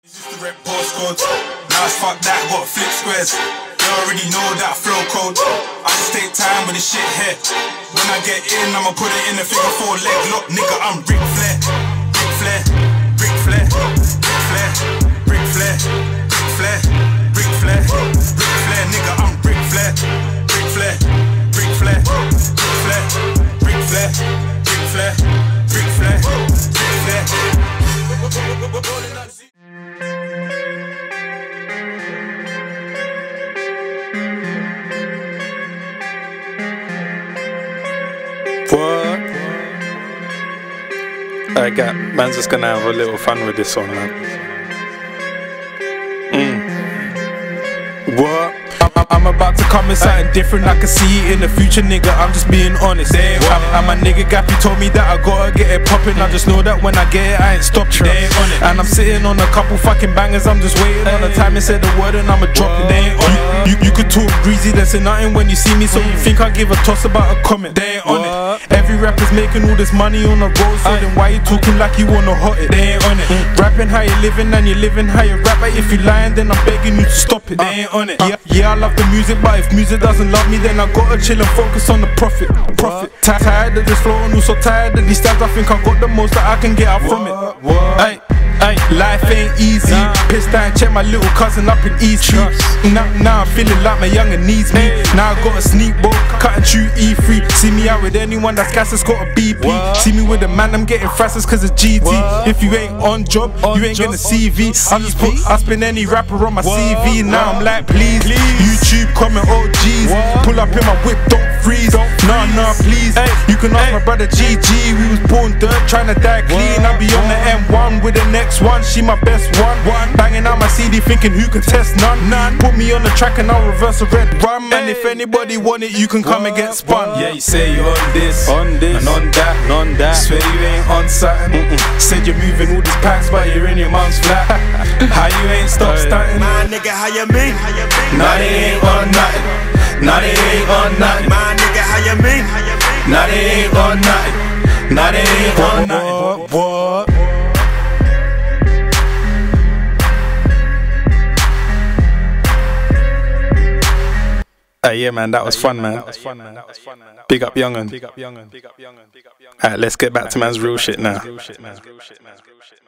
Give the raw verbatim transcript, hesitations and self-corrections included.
Used to rep postcodes, now it's fuck that, got flip squares. You already know that flow code. I just take time with the shit here. When I get in, I'ma put it in the figure four leg lock. Nigga, I'm Ric Flair, Ric Flair, Ric Flair, Ric Flair, Ric Flair, Ric Flair, Ric Flair, Ric Flair, nigga, I'm Ric Flair, Ric Flair, Ric Flair, Ric Flair, Ric Flair, Ric Flair, Ric Flair, Ric Flair. What? I got man's just gonna have a little fun with this one, man. Mm. What? I'm, I'm about to come with something different. I can see it in the future, nigga. I'm just being honest. Damn, and my nigga Gappy told me that I gotta get it poppin'. I just know that when I get it, I ain't stopping. They ain't on it. And I'm sitting on a couple fucking bangers. I'm just waiting on the time to say the word and I'ma drop it. They ain't on it. You, you could talk greasy, then say nothing when you see me. So you think I give a toss about a comment? They ain't on it. Every rapper's making all this money on the road, so then why you talking like you wanna hot it? They ain't on it. Rapping how you living and you living how you rap. But if you lying, then I'm begging you to stop it. They ain't on it. Yeah, yeah, I love the music, but if music doesn't love me, then I gotta chill and focus on the profit. Profit. Tired of this flow and also tired of these stabs. I think I got the most that I can get out from it. Hey. Ay, life ain't easy. Nah. Pissed down, check my little cousin up in East Street. Now, now I'm feeling like my younger needs me. Hey. Now I got a sneak boat, cutting through E three. See me out with anyone that's gas that's got a B P. What? See me with a man, I'm getting frasses cause of G T. What? If you ain't on job, on you ain't job, getting a C V. I just put, I spin any rapper on my what? C V. Now what? I'm like, please, please. YouTube, comment, O Gs. What? Pull up in my whip, don't freeze. Don't nah, freeze. Nah, please. Hey. You can ask hey. my brother G G. We was born dirt, trying to die clean. I'll be on the M one with the next one, she my best one. one. Banging out my C D thinking who can test none. None. Put me on the track and I'll reverse a red rum. Hey. And if anybody want it, you can come what? and get spun. What? Yeah, you say you're on this, on this, and on that, and on that. Swear you ain't on something. Mm -mm. Said you're moving all these packs, but you're in your mom's flat. How you ain't stop stunting? My nigga, how you mean? Nah, they ain't on nothing. Nah, they ain't on nothing. My nigga, how you mean? Nah, they ain't on nothing. Nah, they ain't on nothing. What? Uh, yeah, man, that was fun, man. Big up Young'un. Alright, let's get back to man's real shit now.